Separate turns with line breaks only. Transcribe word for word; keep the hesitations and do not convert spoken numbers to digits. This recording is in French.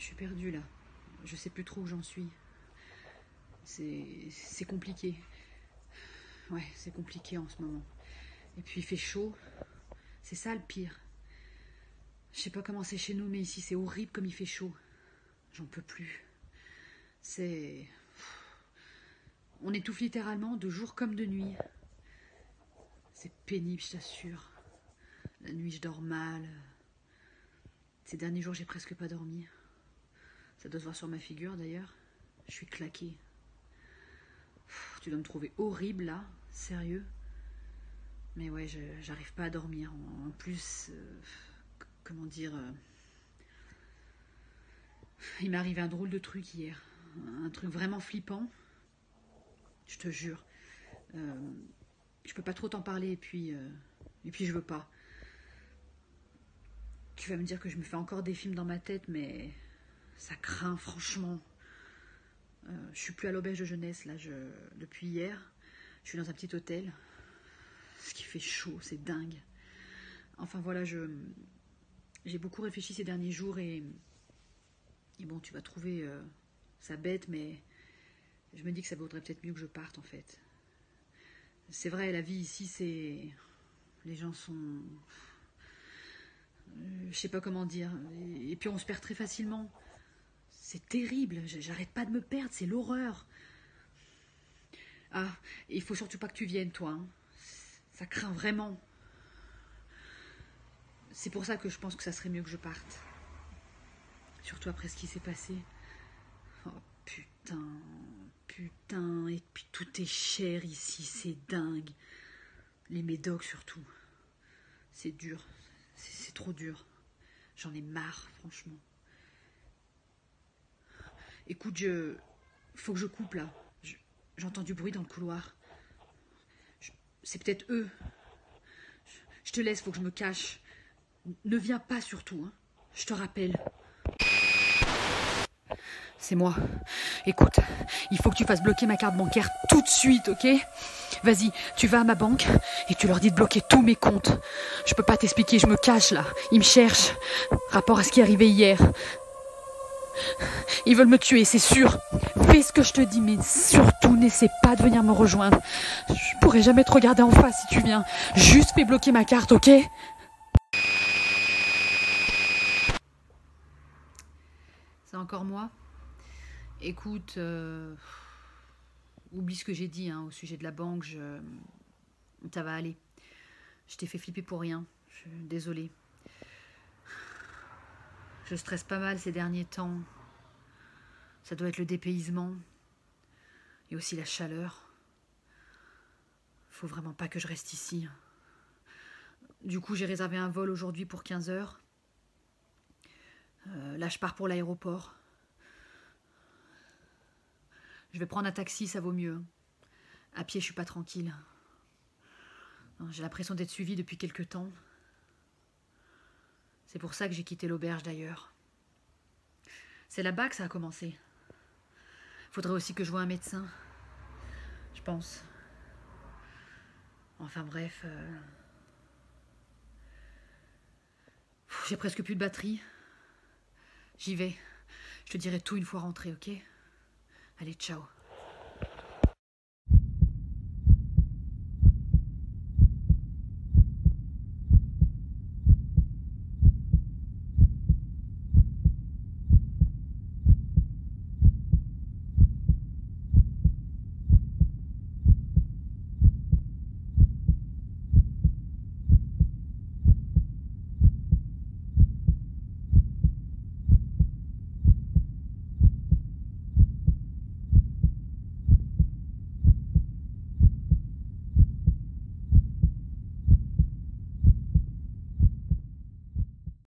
Je suis perdue là. Je sais plus trop où j'en suis. C'est c'est compliqué. Ouais, c'est compliqué en ce moment. Et puis il fait chaud. C'est ça le pire. Je sais pas comment c'est chez nous, mais ici c'est horrible comme il fait chaud. J'en peux plus. C'est... On étouffe littéralement de jour comme de nuit. C'est pénible, je t'assure. La nuit, je dors mal. Ces derniers jours, j'ai presque pas dormi. Ça doit se voir sur ma figure, d'ailleurs. Je suis claquée. Pff, tu dois me trouver horrible, là. Sérieux. Mais ouais, je, j'arrive pas à dormir. En, en plus, euh, comment dire... Euh, il m'est arrivé un drôle de truc hier. Un truc vraiment flippant. Je te jure. Euh, je peux pas trop t'en parler, et puis... Euh, et puis je veux pas. Tu vas me dire que je me fais encore des films dans ma tête, mais ça craint, franchement. Euh, je suis plus à l'auberge de jeunesse, là, je... depuis hier. Je suis dans un petit hôtel. Ce qui fait chaud, c'est dingue. Enfin, voilà, je... J'ai beaucoup réfléchi ces derniers jours et... Et bon, tu vas trouver euh, ça bête, mais... Je me dis que ça vaudrait peut-être mieux que je parte, en fait. C'est vrai, la vie ici, c'est... Les gens sont... Euh, je sais pas comment dire. Et, et puis on se perd très facilement. C'est terrible. J'arrête pas de me perdre. C'est l'horreur. Ah, il faut surtout pas que tu viennes, toi. Hein. Ça craint vraiment. C'est pour ça que je pense que ça serait mieux que je parte. Surtout après ce qui s'est passé. Oh putain, putain. Et puis tout est cher ici. C'est dingue. Les médocs surtout. C'est dur. C'est trop dur. J'en ai marre, franchement. Écoute, je... Faut que je coupe, là. Je... J'entends du bruit dans le couloir. Je... C'est peut-être eux. Je te laisse, faut que je me cache. Ne viens pas, surtout, hein. Je te rappelle. C'est moi. Écoute, il faut que tu fasses bloquer ma carte bancaire tout de suite, ok? Vas-y, tu vas à ma banque et tu leur dis de bloquer tous mes comptes. Je peux pas t'expliquer, je me cache là. Ils me cherchent. Rapport à ce qui est arrivé hier. Ils veulent me tuer, c'est sûr. Fais ce que je te dis, mais surtout n'essaie pas de venir me rejoindre. Je pourrai jamais te regarder en face si tu viens. Juste fais bloquer ma carte, ok? C'est encore moi. Écoute, euh, oublie ce que j'ai dit hein, au sujet de la banque, je... ça va aller. Je t'ai fait flipper pour rien, je suis désolée. Je stresse pas mal ces derniers temps. Ça doit être le dépaysement et aussi la chaleur. Faut vraiment pas que je reste ici. Du coup, j'ai réservé un vol aujourd'hui pour quinze heures. Euh, là, je pars pour l'aéroport. Je vais prendre un taxi, ça vaut mieux. À pied, je suis pas tranquille. J'ai l'impression d'être suivie depuis quelque temps. C'est pour ça que j'ai quitté l'auberge d'ailleurs. C'est là-bas que ça a commencé. Faudrait aussi que je voie un médecin. Je pense. Enfin bref. Euh... J'ai presque plus de batterie. J'y vais. Je te dirai tout une fois rentrée, ok? Allez, ciao.